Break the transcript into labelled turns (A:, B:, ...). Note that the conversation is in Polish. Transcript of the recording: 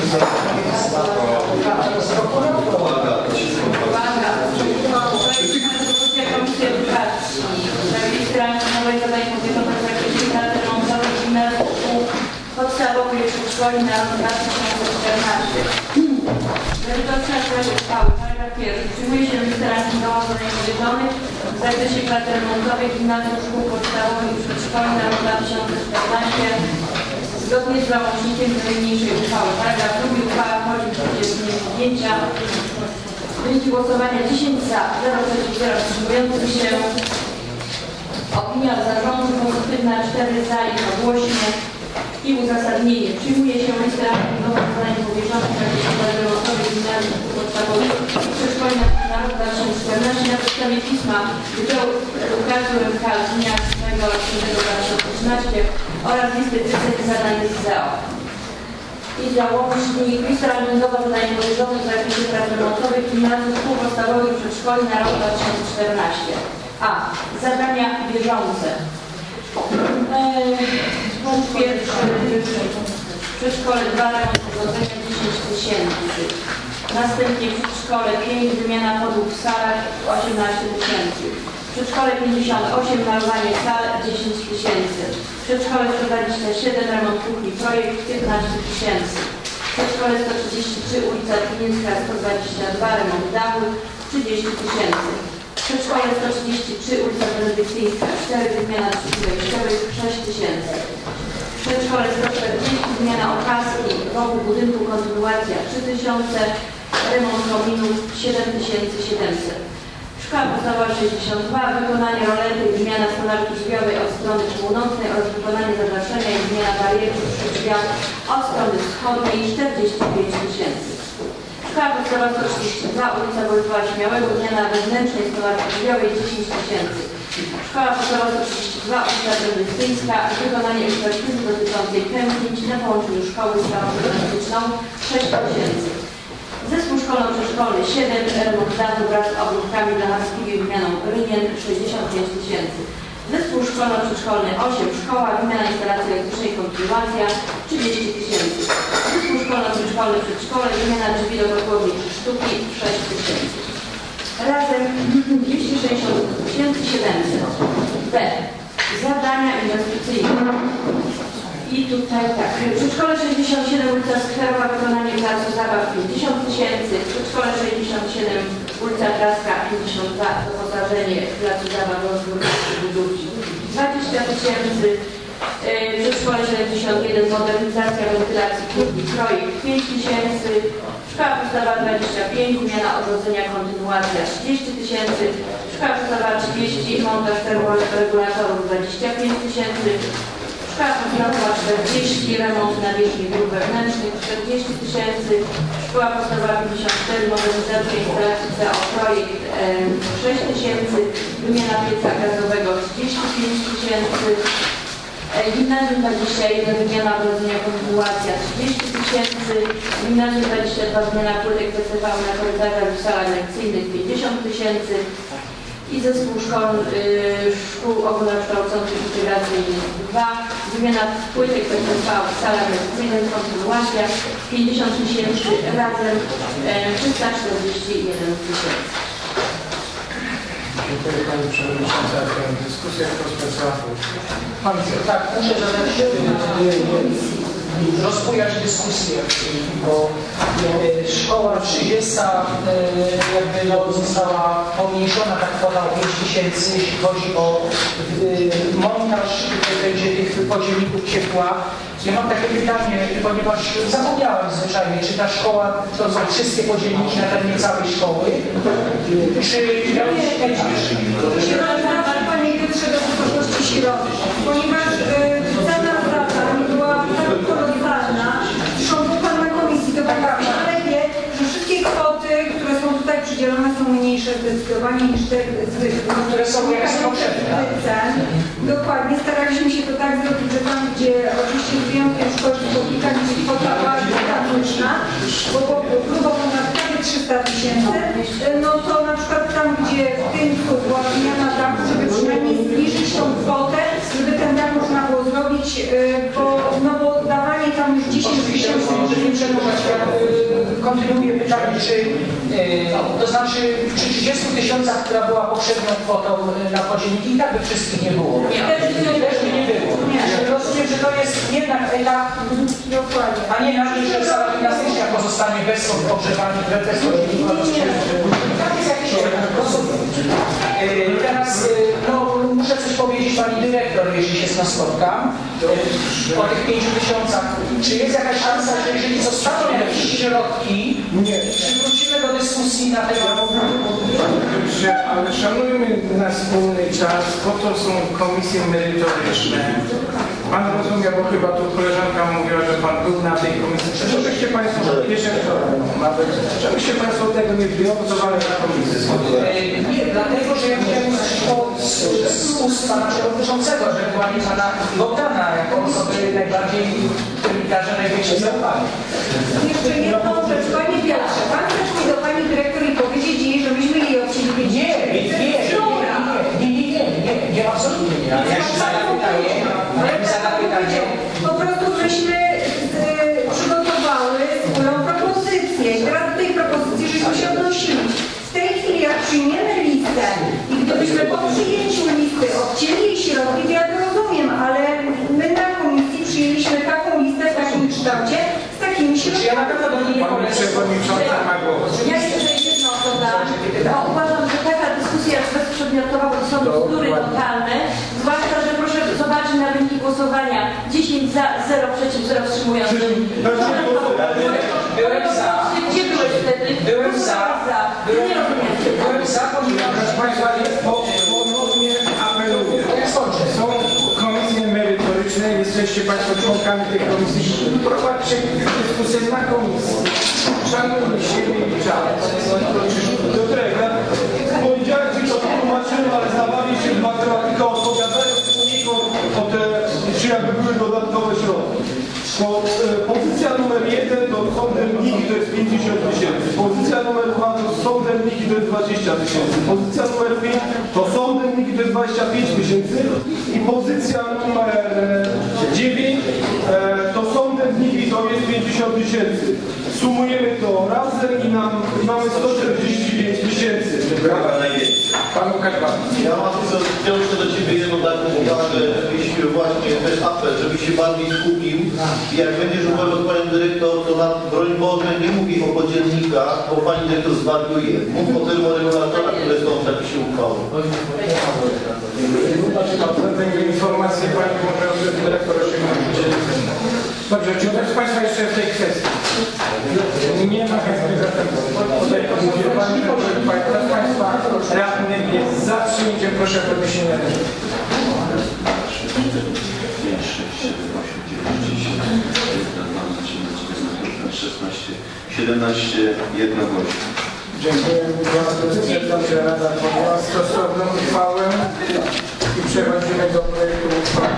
A: Komisja Edukacji w sprawie nowej zadań podjętych w zakresie prac remontowych gimnazjum szkół podstawowych i przedszkoli na rok 2014. Merytoryczna treść uchwały. Paragraf pierwszy. Przyjmuje się listę rankingową zadań podjętych w zakresie prac remontowych gimnazjum szkół podstawowych i przedszkoli na rok 2014 zgodnie z załącznikiem do niniejszej uchwały. Paragraf drugi. Uchwała wchodzi w życie z dniem podjęcia. Wyniki głosowania 10 za, 0 przeciw, 0 wstrzymujących się. Opinia zarządu pozytywna, 4 za, 1 ogłośnie. I uzasadnienie. Przyjmuje się listę rankingową zadań powierzonych w zakresie prac remontowych gimnazjum szkół podstawowych i przedszkoli na rok 2014 na podstawie pisma Wydziału Edukacji UMK z dnia 8.10.2013 oraz listy przyczyny zadań z ZEO. I załącznik lista rankingową zadań powierzonych w zakresie prac remontowych gimnazjum szkół podstawowych i przedszkoli na rok 2014. A. Zadania bieżące. Punkt pierwszy. W przedszkole 2 remont ugodzenia 10 000. Następnie w przedszkole 5 wymiana podłóg w salach 18 000. W przedszkole 58 malowanie sal 10 000. W przedszkole 127 remont kuchni projekt 15 000. W przedszkole 133 ulica Tlińska 122 remont dachu 30 000. W przedszkole 133 ulica Benedyktyńska 4 wymiana drzwi wejściowych 6 000. W przedszkole 140 wymiana opaski wokół budynku kontynuacja 3000. Remont kominów 7700. Szkoła podstawowa 62, wykonanie rolety i wymiana stolarki drzwiowej od strony północnej oraz wykonanie zadaszenia i wymiana barierki przy drzwiach od strony wschodniej 45 000. Szkoła podstawowa 132, ulica Wojtła Śmiałego, wymiana wewnętrznej stolarki drzwiowej 10 000. Szkoła podstawowa 132, ulica Benedyktyńska, wykonanie ekspertyzy dotyczącej pęknięć na połączeniu szkoły z salą gimnastyczną 6 000. Zespół szkolno-przedszkolny 7, remont dachu wraz z obróbkami blacharskimi i wymianą rynien 65 000. Zespół szkolno-przedszkolny 8, szkoła, wymiana instalacji elektrycznej, kontynuacja 30 000. Zespół szkolno-przedszkolny przedszkole, wymiana drzwi do kotłowni 3 sztuki 6 000. Razem 260 700. B. Zadania inwestycyjne. I tutaj tak, w przedszkole 67 ulica Skwerowa, wykonanie placu zabaw 50 000, w przedszkole 67 ulica Praska 52, doposażenie placu zabaw rozwój budówki 20 000, w przedszkole 71 modernizacja wentylacji kuchni projekt 5 000, szkoła podstawowa 25, zmiana ogrodzenia kontynuacja 30 000, szkoła podstawowa 30, montaż termoregulatorów 25 000, szkoła podstawowa 40, remont nawierzchni dróg wewnętrznych 40 000, szkoła podstawowa 54, modernizacja instalacji CO projekt 6 000, wymiana pieca gazowego 35 000, gimnazjum 21, wymiana ogrodzenia kontynuacja 30 000, gimnazjum 22, wymiana płytek PCV na korytarzach w salach lekcyjnych 50 000 i zespół szkół ogólnokształcących integracyjnych 2, wymiana płytek PCV w salach lekcyjnych, kontynuacja 50 000, razem 341 000.
B: Dziękuję Pani Przewodnicząca za tę dyskusję. Tak, muszę zadać rozbujać dyskusję, bo szkoła 30 jakby została pomniejszona ta kwota o 5 000, jeśli chodzi o montaż tych podziemników ciepła. Ja mam takie pytanie, ponieważ zapomniałem zwyczajnie, czy ta szkoła to są wszystkie podziemniki na terenie całej szkoły, czy
C: Panie Piotrze, do wysokości środków, ponieważ cena praca była tak kolosalna, zresztą był Pan na komisji, to poprawia, ale wie, że wszystkie kwoty, które są tutaj przydzielone, są mniejsze zdecydowanie niż te zwykłe,
B: które są jak
C: cen. Dokładnie, staraliśmy się to tak zrobić, że tam, gdzie oczywiście z wyjątkiem szkoły Republika, gdzie kwota była gigantyczna, bo próbował na prawie 300 000, no to na przykład tam, gdzie w tym była wymiana dachu, żeby przynajmniej zbliżyć tą kwotę, żeby ten dach można było zrobić, bo dawanie tam już 10 000
B: żeby nie przedłużać, ja kontynuuję pytanie, to znaczy przy 30 tysiącach, która była poprzednią kwotą na podzielniki, i tak by wszystkich nie było. Też by nie było. Rozumiem, że to jest jednak etap, a nie na tym, że sala gimnastyczna pozostanie bez ogrzewania, bez podzielników. Tak jest jakiś etap, rozumiem. Teraz muszę coś powiedzieć pani dyrektor, jeśli się z nas spotkam, o tych 5 tysiącach. Czy jest jakaś szansa, że jeżeli zostaną jakieś środki, przywrócimy do dyskusji na temat...
D: Ale szanujmy nasz wspólny czas, po to są komisje merytoryczne. Pan rozumie, bo chyba tu koleżanka mówiła, że Pan był na tej komisji. Żebyście Państwo, żebyście Państwo tego nie wyobcowali na komisji.
B: Nie, dlatego, że ja chciałem usłyszeć z ust Pana Przewodniczącego, że była mi Pana Bogdana jako osoby najbardziej, której darzę największe zaufanie.
C: Jeszcze jedną rzecz, Panie Piotrze, Pan chce pójść do Pani Dyrektor i powiedzieć jej, że myśmy jej odcięli
B: Nie, absolutnie nie. Ale
C: po prostu żeśmy przygotowały wspólną propozycję i teraz do tej propozycji żeśmy się odnosili. W tej chwili jak przyjmiemy listę i gdybyśmy po przyjęciu listy odcięli jej środki, to ja to rozumiem, ale my na komisji przyjęliśmy taką listę w takim kształcie z takimi środkami.
B: Ja na pewno do niej nie
D: Pani Przewodnicząca ma głos.
A: Ja jeszcze jedno dodam. Uważam, że taka dyskusja jest bezprzedmiotowa, bo to są bzdury totalne. Zwłaszcza, że proszę zobaczyć na wyniki głosowania. 10 za, 0 przeciw, 0 wstrzymujących.
B: Byłem za.
A: Gdzie byłeś wtedy?
B: Byłem za.
A: Nie rozumiecie.
B: Byłem za, ponieważ...
D: Proszę Państwa, ponownie apeluję. Są komisje merytoryczne, jesteście Państwo członkami tej komisji. Prowadźcie dyskusję na komisji. Szanujmy siebie i czas.
E: Piotrek, ja w poniedziałek Ci to tłumaczyłem, ale zdawali się w matematykę odpowiadając unikom o te, czy jakby były dodatkowe środki. To pozycja numer 1 to sądemniki to jest 50 tysięcy, pozycja numer 2 to sądemniki to jest 20 tysięcy, pozycja numer 5 to sądemniki to jest 25 tysięcy i pozycja numer 9 to sądemniki to jest 50 tysięcy. Sumujemy to razem i mamy 145 tysięcy.
D: Pan Łukasz Pan.
F: Ja mam tylko do Ciebie jedną taką uwagę, żebyś właśnie też apel, żebyś się bardziej skupił i jak będziesz uważał z Panią Dyrektor, to na broń Boże nie mówi o podzielnikach, bo Pani Dyrektor zwariuje. Mów o termoregulatorach, które są w zapisie uchwały.
D: Będzie informacje Pani może o tym dyrektor osiągnąć. Dobrze, czy ktoś z Państwa jeszcze w tej kwestii? Nie ma chętnych zatem. Kto z Państwa radnych jest za przyjęciem, proszę o podniesienie ręki.
G: 5, 6, 7, 8, 9, 10, 11, 12, 16, 17, jednogłośnie.
D: Dziękuję bardzo. Stwierdzam, że Rada podjęła stosowną uchwałę i przechodzimy do projektu uchwały.